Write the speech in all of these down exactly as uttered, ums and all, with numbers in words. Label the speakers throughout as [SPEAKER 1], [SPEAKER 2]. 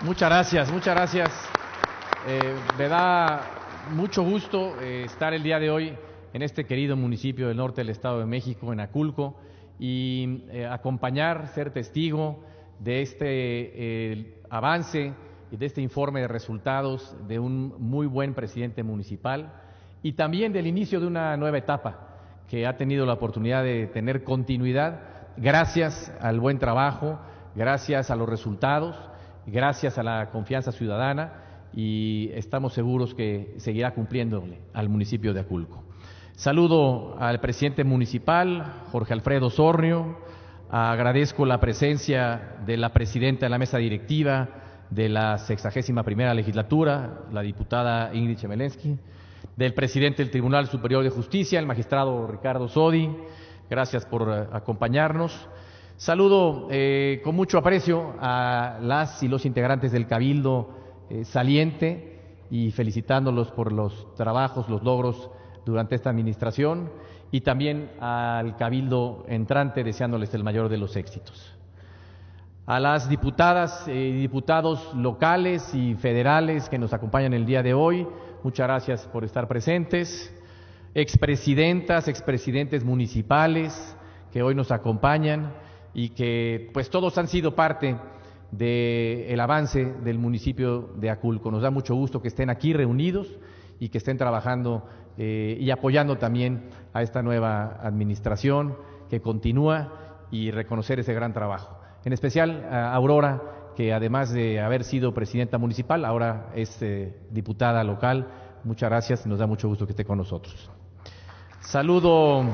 [SPEAKER 1] Muchas gracias, muchas gracias. Eh, me da mucho gusto eh, estar el día de hoy en este querido municipio del norte del Estado de México, en Aculco, y eh, acompañar, ser testigo de este eh, avance y de este informe de resultados de un muy buen presidente municipal y también del inicio de una nueva etapa que ha tenido la oportunidad de tener continuidad gracias al buen trabajo, gracias a los resultados, gracias a la confianza ciudadana, y estamos seguros que seguirá cumpliéndole al municipio de Aculco. Saludo al presidente municipal, Jorge Alfredo Sornio, agradezco la presencia de la presidenta de la mesa directiva de la sexagésima primera legislatura, la diputada Ingrid Chemerinsky, del presidente del Tribunal Superior de Justicia, el magistrado Ricardo Sodi, gracias por acompañarnos. Saludo eh, con mucho aprecio a las y los integrantes del Cabildo eh, saliente y felicitándolos por los trabajos, los logros durante esta administración, y también al Cabildo entrante deseándoles el mayor de los éxitos. A las diputadas y diputados locales y federales que nos acompañan el día de hoy, muchas gracias por estar presentes. Expresidentas, expresidentes municipales que hoy nos acompañan y que pues todos han sido parte del avance del municipio de Aculco. Nos da mucho gusto que estén aquí reunidos y que estén trabajando eh, y apoyando también a esta nueva administración que continúa, y reconocer ese gran trabajo. En especial a Aurora, que además de haber sido presidenta municipal, ahora es eh, diputada local. Muchas gracias y nos da mucho gusto que esté con nosotros. Saludo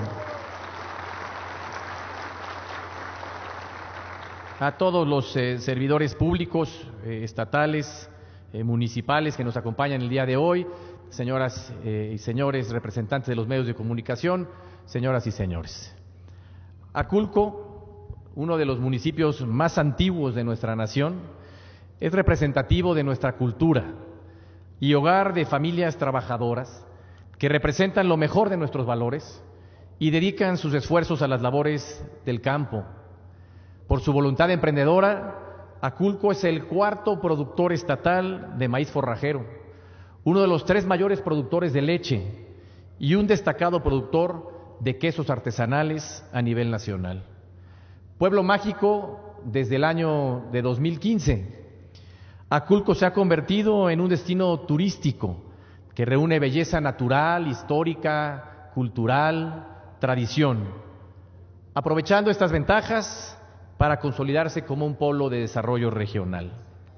[SPEAKER 1] a todos los eh, servidores públicos, eh, estatales, eh, municipales que nos acompañan el día de hoy, señoras eh, y señores representantes de los medios de comunicación, señoras y señores. Aculco, uno de los municipios más antiguos de nuestra nación, es representativo de nuestra cultura y hogar de familias trabajadoras que representan lo mejor de nuestros valores y dedican sus esfuerzos a las labores del campo. Por su voluntad emprendedora, Aculco es el cuarto productor estatal de maíz forrajero, uno de los tres mayores productores de leche y un destacado productor de quesos artesanales a nivel nacional. Pueblo mágico desde el año de dos mil quince, Aculco se ha convertido en un destino turístico que reúne belleza natural, histórica, cultural, tradición, aprovechando estas ventajas para consolidarse como un polo de desarrollo regional.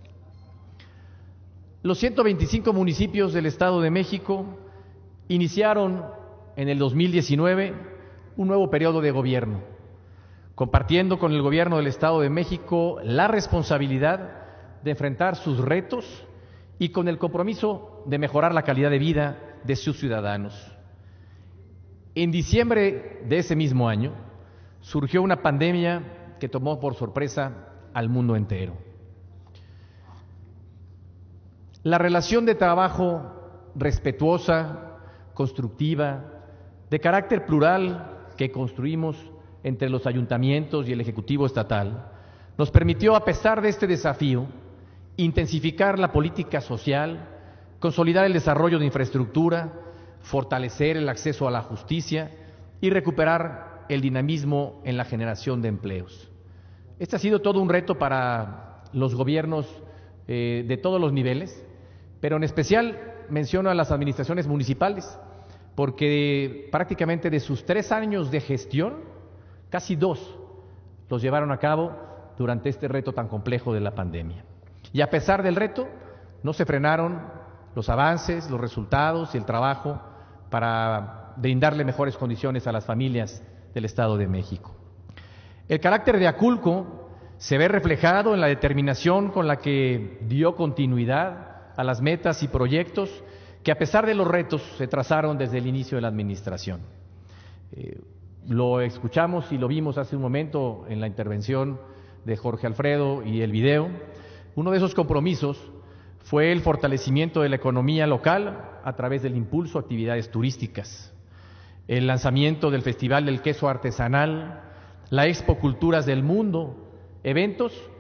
[SPEAKER 1] Los ciento veinticinco municipios del Estado de México iniciaron en el dos mil diecinueve un nuevo periodo de gobierno, compartiendo con el gobierno del Estado de México la responsabilidad de enfrentar sus retos y con el compromiso de mejorar la calidad de vida de sus ciudadanos. En diciembre de ese mismo año surgió una pandemia que tomó por sorpresa al mundo entero. La relación de trabajo respetuosa, constructiva, de carácter plural que construimos entre los ayuntamientos y el Ejecutivo Estatal nos permitió, a pesar de este desafío, intensificar la política social, consolidar el desarrollo de infraestructura, fortalecer el acceso a la justicia y recuperar el dinamismo en la generación de empleos. Este ha sido todo un reto para los gobiernos eh, de todos los niveles, pero en especial menciono a las administraciones municipales, porque prácticamente de sus tres años de gestión, casi dos los llevaron a cabo durante este reto tan complejo de la pandemia. Y a pesar del reto, no se frenaron los avances, los resultados y el trabajo para brindarle mejores condiciones a las familias del Estado de México. El carácter de Aculco se ve reflejado en la determinación con la que dio continuidad a las metas y proyectos que, a pesar de los retos, se trazaron desde el inicio de la administración. Eh, lo escuchamos y lo vimos hace un momento en la intervención de Jorge Alfredo y el video. Uno de esos compromisos fue el fortalecimiento de la economía local a través del impulso a actividades turísticas, el lanzamiento del Festival del Queso Artesanal, la Expo Culturas del Mundo, eventos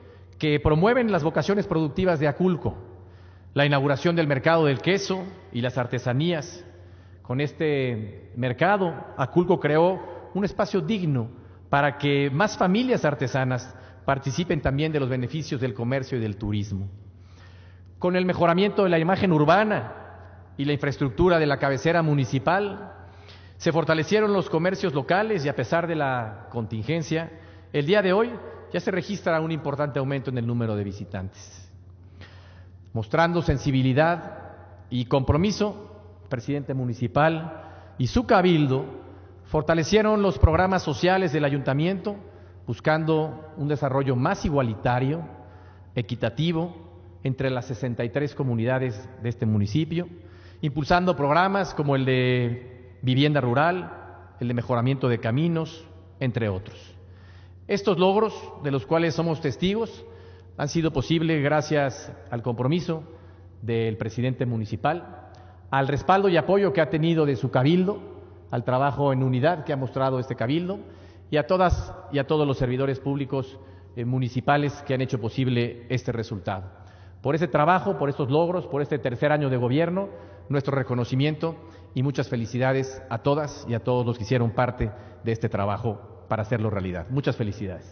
[SPEAKER 1] que promueven las vocaciones productivas de Aculco, la inauguración del mercado del queso y las artesanías. Con este mercado, Aculco creó un espacio digno para que más familias artesanas participen también de los beneficios del comercio y del turismo. Con el mejoramiento de la imagen urbana y la infraestructura de la cabecera municipal, se fortalecieron los comercios locales y a pesar de la contingencia, el día de hoy ya se registra un importante aumento en el número de visitantes. Mostrando sensibilidad y compromiso, el presidente municipal y su cabildo fortalecieron los programas sociales del ayuntamiento, buscando un desarrollo más igualitario, equitativo, entre las sesenta y tres comunidades de este municipio, impulsando programas como el de vivienda rural, el de mejoramiento de caminos, entre otros. Estos logros, de los cuales somos testigos, han sido posibles gracias al compromiso del presidente municipal, al respaldo y apoyo que ha tenido de su cabildo, al trabajo en unidad que ha mostrado este cabildo y a todas y a todos los servidores públicos eh, municipales que han hecho posible este resultado. Por ese trabajo, por estos logros, por este tercer año de gobierno, nuestro reconocimiento y muchas felicidades a todas y a todos los que hicieron parte de este trabajo para hacerlo realidad. Muchas felicidades.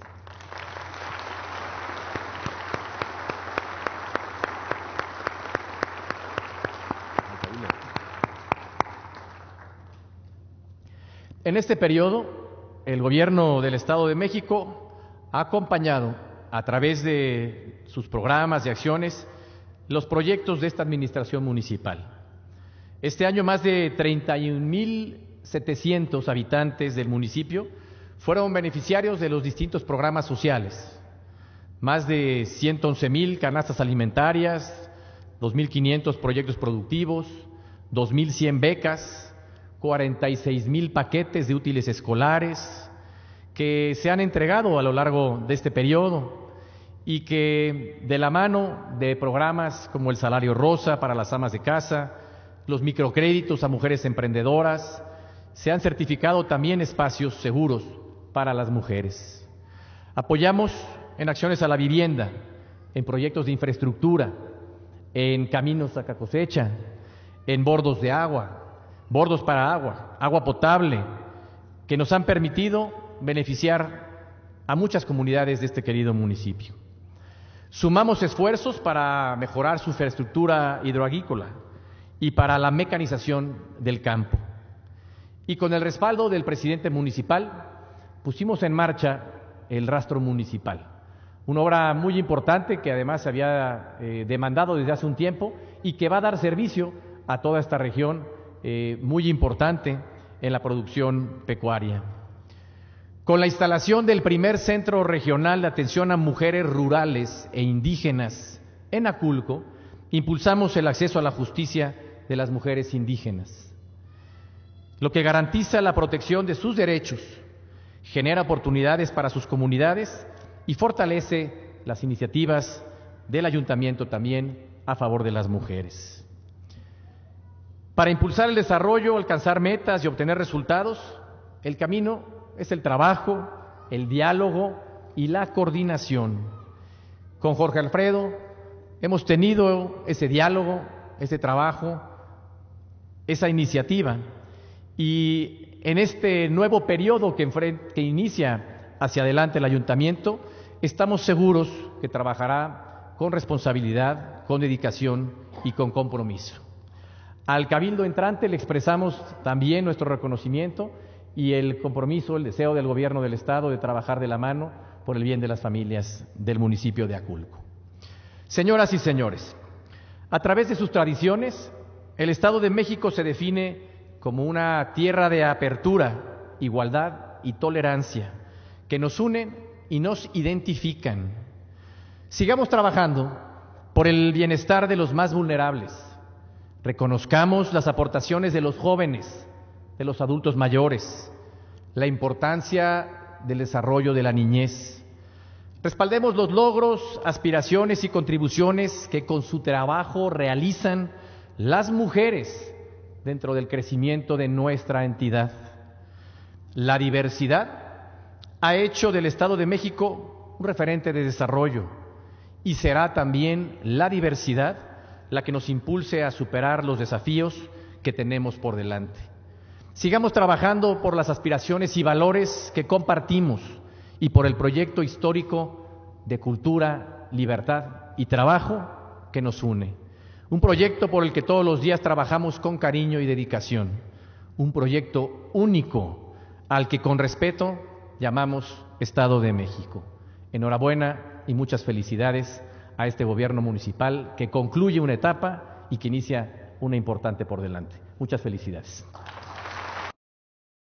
[SPEAKER 1] En este periodo, el gobierno del Estado de México ha acompañado a través de sus programas y acciones los proyectos de esta administración municipal. Este año más de treinta y un mil setecientos habitantes del municipio fueron beneficiarios de los distintos programas sociales. Más de ciento once mil canastas alimentarias, dos mil quinientos proyectos productivos, dos mil cien becas, cuarenta y seis mil paquetes de útiles escolares que se han entregado a lo largo de este periodo y que de la mano de programas como el Salario Rosa para las amas de casa, los microcréditos a mujeres emprendedoras, se han certificado también espacios seguros para las mujeres. Apoyamos en acciones a la vivienda, en proyectos de infraestructura, en caminos a cosecha, en bordos de agua, bordos para agua, agua potable, que nos han permitido beneficiar a muchas comunidades de este querido municipio. Sumamos esfuerzos para mejorar su infraestructura hidroagrícola y para la mecanización del campo. Y con el respaldo del presidente municipal, pusimos en marcha el rastro municipal, una obra muy importante que además se había eh, demandado desde hace un tiempo y que va a dar servicio a toda esta región eh, muy importante en la producción pecuaria. Con la instalación del primer Centro Regional de Atención a Mujeres Rurales e Indígenas en Aculco, impulsamos el acceso a la justicia de las mujeres indígenas, lo que garantiza la protección de sus derechos, genera oportunidades para sus comunidades y fortalece las iniciativas del ayuntamiento también a favor de las mujeres. Para impulsar el desarrollo, alcanzar metas y obtener resultados, el camino es el trabajo, el diálogo y la coordinación. Con Jorge Alfredo hemos tenido ese diálogo, ese trabajo, esa iniciativa y en este nuevo periodo que, que inicia hacia adelante el ayuntamiento, estamos seguros que trabajará con responsabilidad, con dedicación y con compromiso. Al cabildo entrante le expresamos también nuestro reconocimiento y el compromiso, el deseo del gobierno del Estado de trabajar de la mano por el bien de las familias del municipio de Aculco. Señoras y señores, a través de sus tradiciones, el Estado de México se define como una tierra de apertura, igualdad y tolerancia, que nos unen y nos identifican. Sigamos trabajando por el bienestar de los más vulnerables. Reconozcamos las aportaciones de los jóvenes, de los adultos mayores, la importancia del desarrollo de la niñez. Respaldemos los logros, aspiraciones y contribuciones que con su trabajo realizan las mujeres dentro del crecimiento de nuestra entidad. La diversidad ha hecho del Estado de México un referente de desarrollo y será también la diversidad la que nos impulse a superar los desafíos que tenemos por delante. Sigamos trabajando por las aspiraciones y valores que compartimos y por el proyecto histórico de cultura, libertad y trabajo que nos une. Un proyecto por el que todos los días trabajamos con cariño y dedicación. Un proyecto único al que con respeto llamamos Estado de México. Enhorabuena y muchas felicidades a este gobierno municipal que concluye una etapa y que inicia una importante por delante. Muchas felicidades.